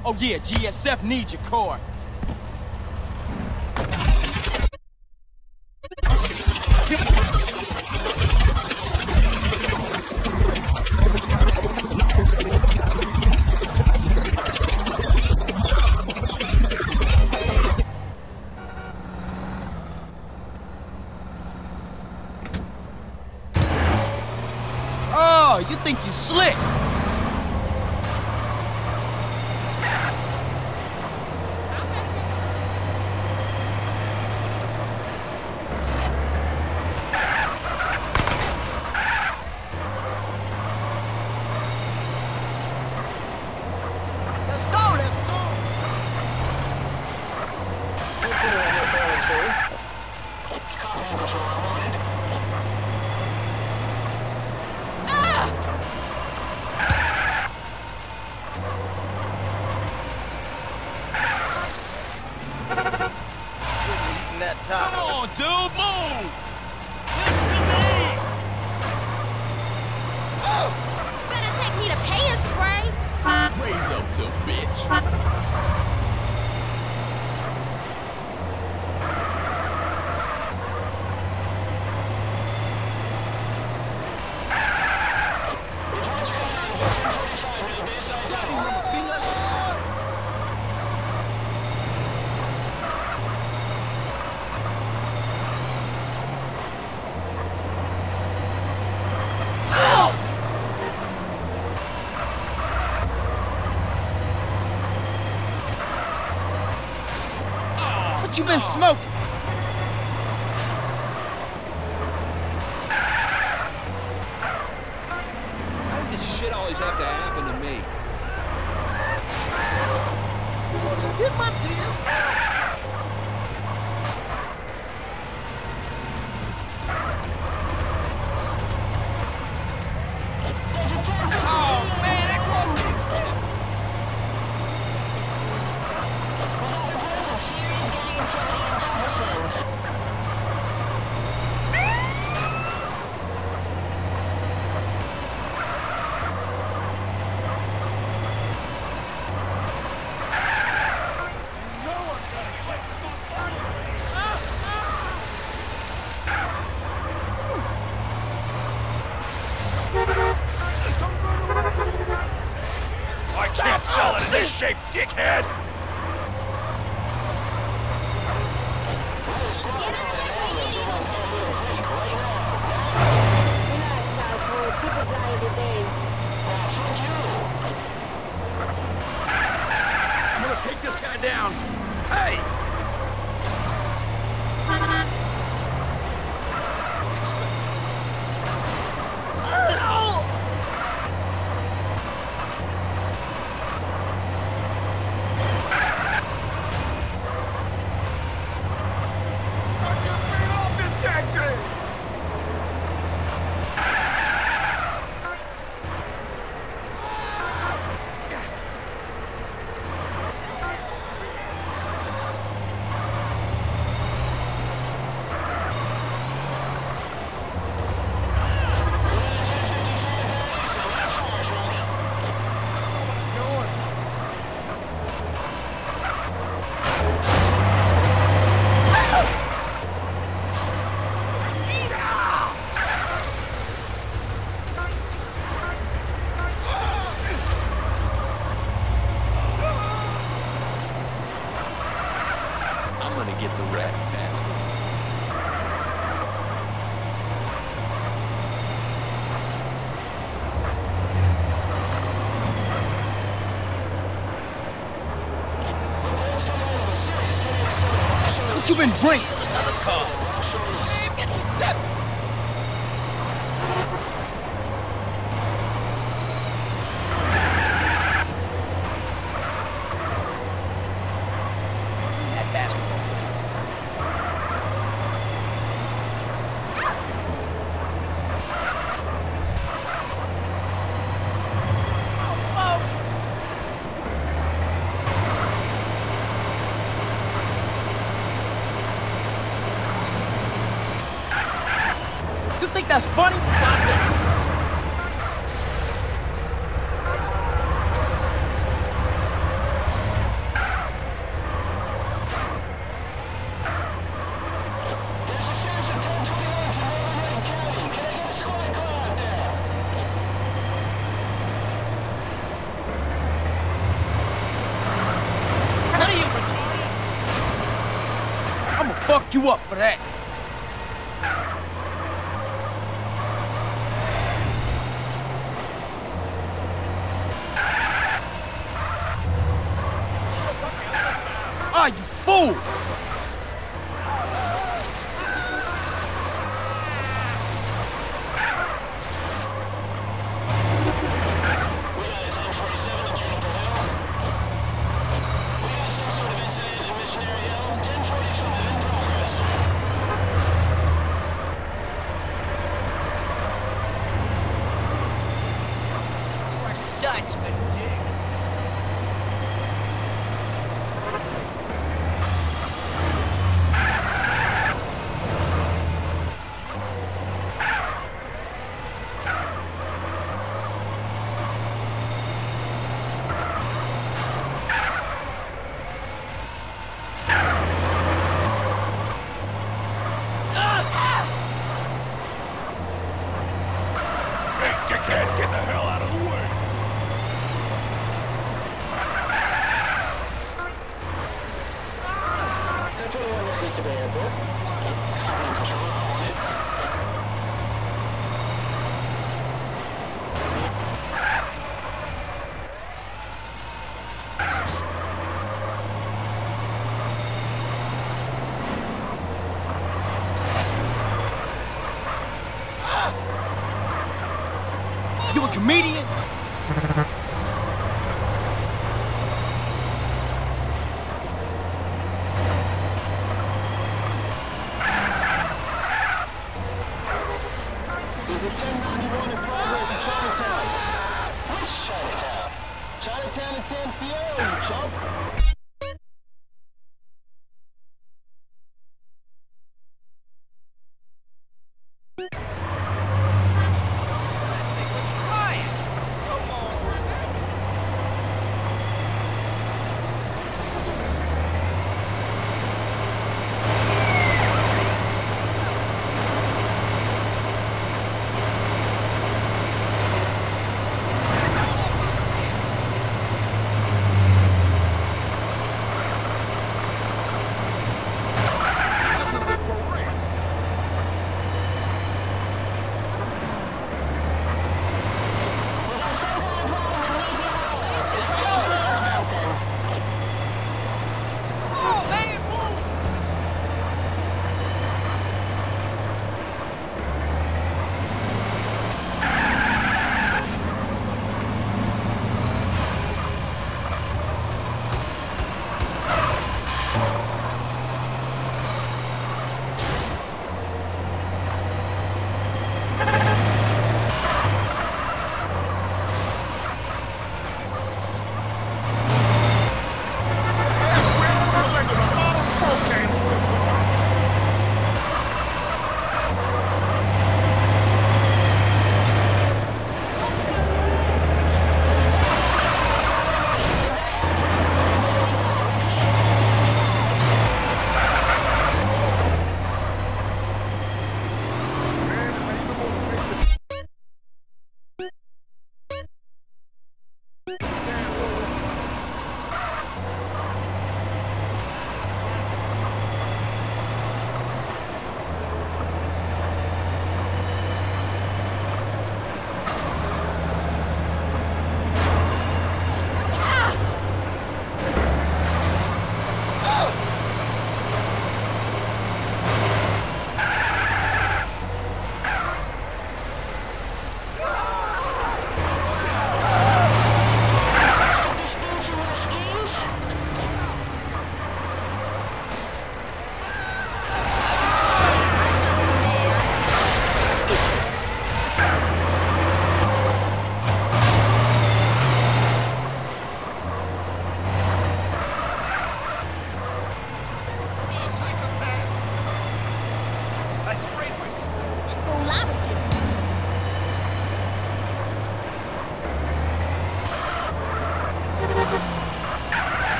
Oh yeah, GSF needs your core. Oh, you think you slick? Come on, dude, move! Listen to me! Oh! Better take me to pay and spray! Raise up, little bitch. What you been smoking? Why does this shit always have to happen to me? You want to hit my deal? Oh, man, that broke me. I can't sell it in this shape, dickhead! Relax, asshole. People die every day. Fuck you! I'm gonna take this guy down. Hey! I'm gonna get the rat bastard. What you been drinking? Have a car. Man, get the step. That basketball. You think that's funny? Stop it. fuck you up for that. Ah, you fool! Such a dick. Hey, dickhead, get the hell out of the way. 1021 Northeast of Bay Airport. You a comedian? It's a 1091 in progress in Chinatown. Which Chinatown? Chinatown in San Fierro, you chump.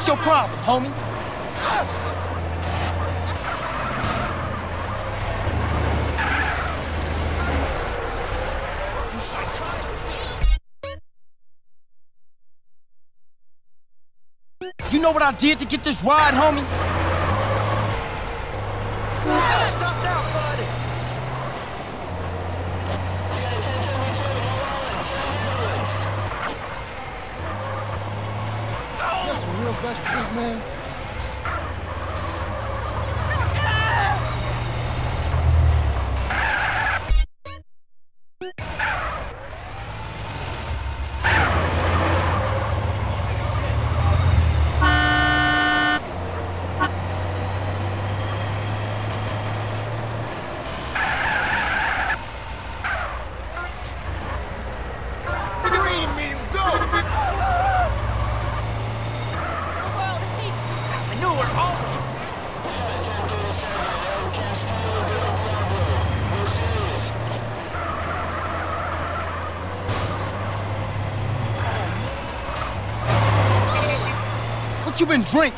What's your problem, homie? You know what I did to get this ride, homie? Stuffed out, buddy. We got a 1072 in New Orleans. Ambulance. That's some real best friends, man. Green means go! The world hates me. Manure almost. We got a 1037 in El Castillo del Diablo. We're serious. What you been drinking?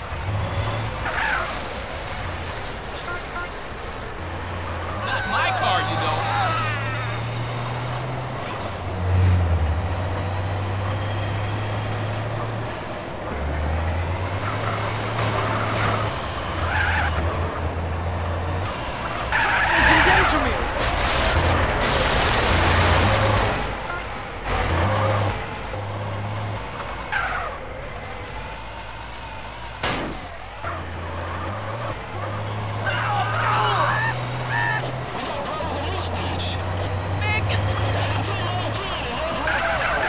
Not my car, you know. Disengage me! Problems in East Beach. Nick! 1019 in Israel.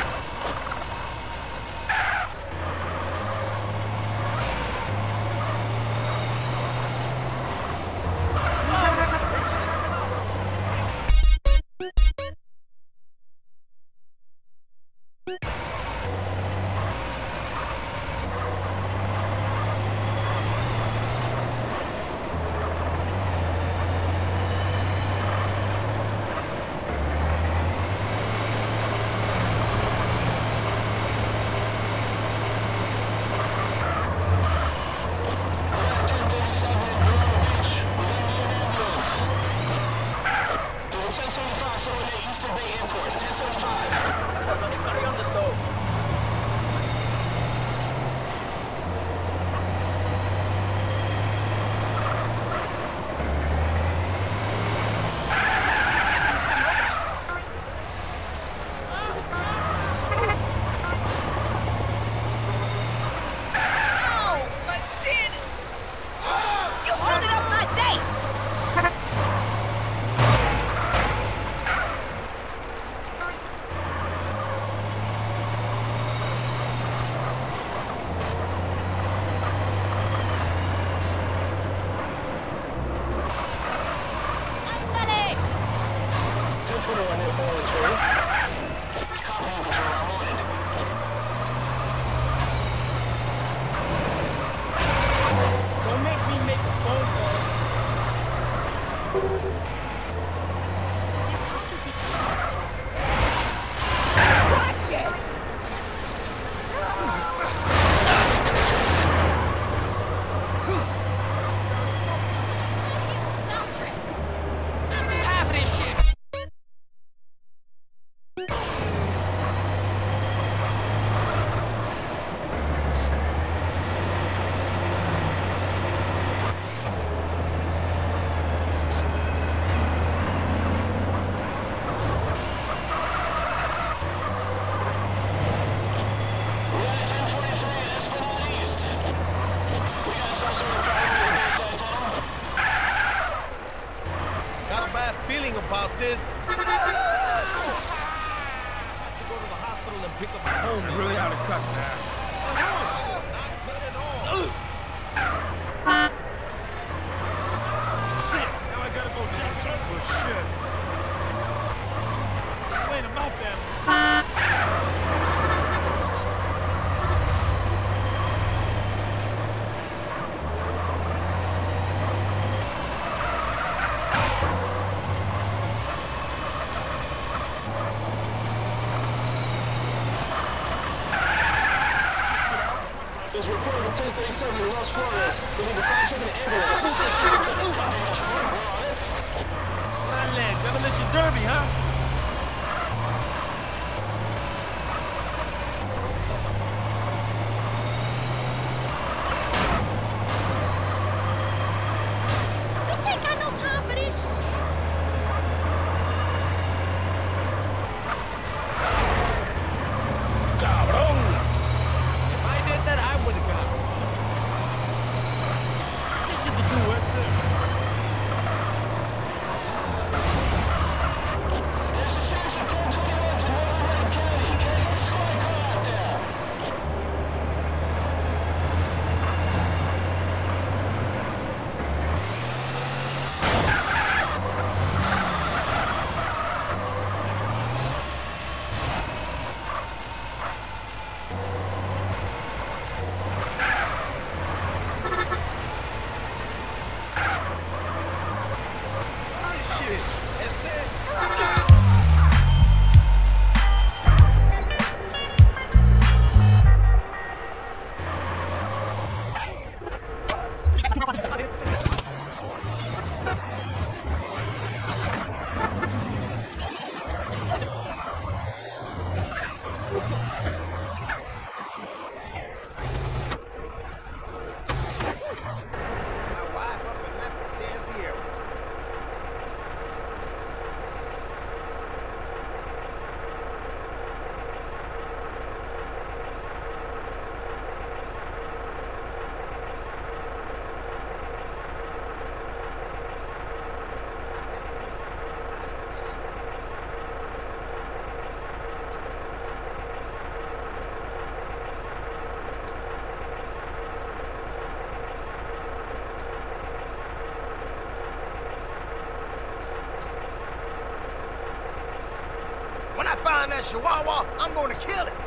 Oh, my did. You holding up my date. Ándale. 1021 near fallen tree. Copy you, control. I'm on it. Don't make me make a phone call. Did coffee be Watch it! Don't trip. Half of this shit. We got a 1043 in Esplanade East. We got some sort of driver near the Bayside Tunnel. Got a bad feeling about this. Have to go to the hospital and pick up a homie. Really out of cut now. Not good at all. Shit! Now I gotta go check something. Shit! Wait, I'm out there. 1037 in Los Flores. We need to fire truck an ambulance. My leg, demolition derby, huh? Bitch ain't got no time for this shit. Cabrón! If I did that, I would have got him. Bitches to do it. There's a series of 1021s in Washington County. Get a squad car out there. Shit. That's it. My wife up in Memphis, San Fierro. When I find that chihuahua, I'm gonna kill it.